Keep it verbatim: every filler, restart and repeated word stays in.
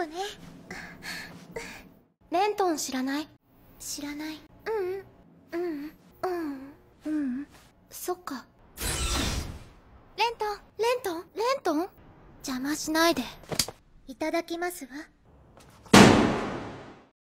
子ね。 レントン知らない？ 知らない。 うんうんうんうんうんそっか。レントンレントンレントン邪魔しないで。 いただきますわ。